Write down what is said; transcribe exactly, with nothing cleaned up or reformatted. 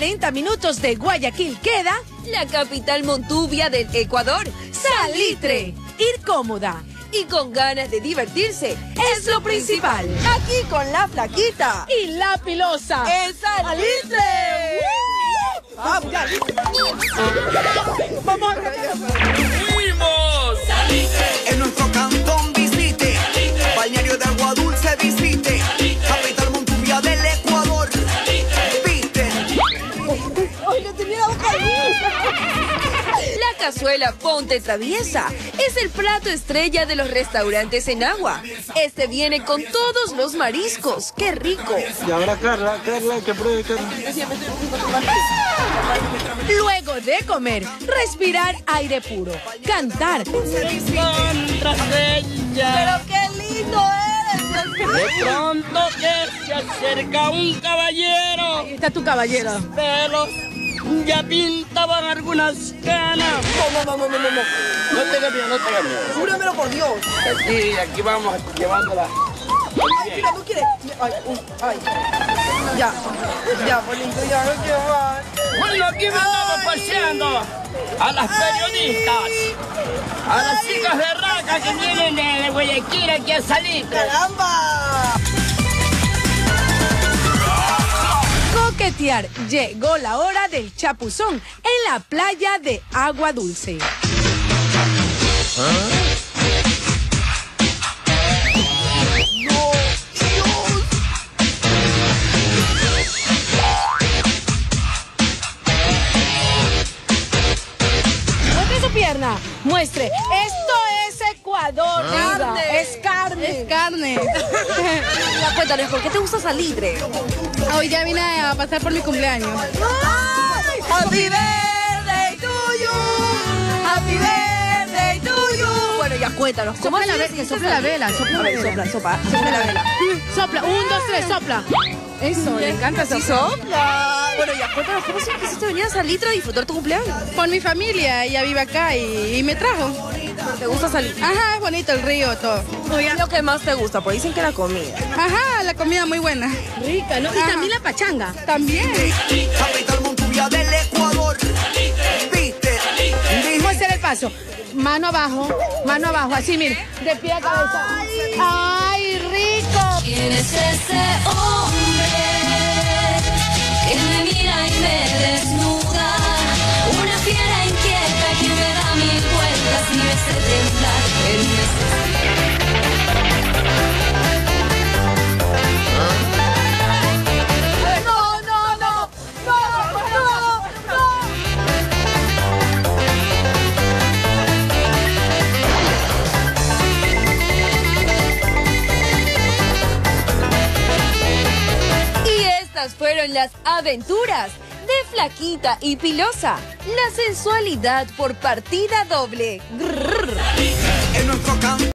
cuarenta minutos de Guayaquil queda la capital montubia del Ecuador, Salitre. Ir cómoda y con ganas de divertirse es lo principal. Aquí con la Flaquita y la Pilosa en Salitre. Vamos, ya. Vamos. ¡Fuimos! Salitre. En nuestro cantón visite, Salitre. Balneario de Agua Dulce visite, Salitre. Capital montubia del Ecuador. Viste. Oye, tenía la boca ahí. La cazuela Ponte Traviesa es el plato estrella de los restaurantes en agua. Este viene con todos los mariscos. ¡Qué rico! Y ahora Carla, Carla, que pruebe Carla. Luego de comer, respirar aire puro, cantar. ¡Contraseña! ¡Pero qué lindo eres! De pronto que se acerca un caballero. Ahí está tu caballero. Pelos ya pintaban algunas canas. No, no, no, no, no, no. No tenga miedo, no tenga miedo. Júramelo por Dios. Sí, aquí vamos llevándola. Ay, mira, no quiere. Ay, uy, ay. Ya, ya, bonito, ya no quiero más. Bueno, aquí venimos paseando a las periodistas, a las chicas de raca que vienen de Guayaquil aquí a Salitre. ¡Caramba! Coquetear. Llegó la hora del chapuzón en la playa de Agua Dulce. Muestre su pierna. Muestre. Esto es Ecuador. Carne. diga. Es carne. Es carne. Ya, cuéntanos, ¿por qué te gusta Salitre? Hoy ya vine a pasar por mi cumpleaños. ¡Happy birthday to you! ¡Happy birthday to you! Bueno, ya cuéntanos, ¿cómo Sopla la, así ve- es sopla la vela, sopla A la ver, vela. sopla, sopla, sopla la vela. Sopla, un, dos, tres, sopla. Eso, le encanta Sí, soplar. sopla. Bueno, ya cuéntanos, ¿cómo se quisiste venir a Salitre a disfrutar tu cumpleaños? Por mi familia, ella vive acá y, y me trajo. ¿Te gusta Salitre? Ajá, es bonito el río, todo. ¿Qué es lo que más te gusta? Pues dicen que la comida. Ajá, la comida muy buena. Rica, ¿no? Y Ajá. también la pachanga. También. Capital montubia del Ecuador. Viste. Muestra el paso. Mano abajo, mano abajo. Así, mire. De pie a cabeza. ¡Ay, rico! ¿Quién es ese hombre que me mira y me desnuda? Una fiera inquieta que me da mil vueltas y me hace temblar. Él me No, no, no, no, no, no. Y estas fueron las aventuras de Flaquita y Pilosa. La sensualidad por partida doble. Grrr. En nuestro cantón.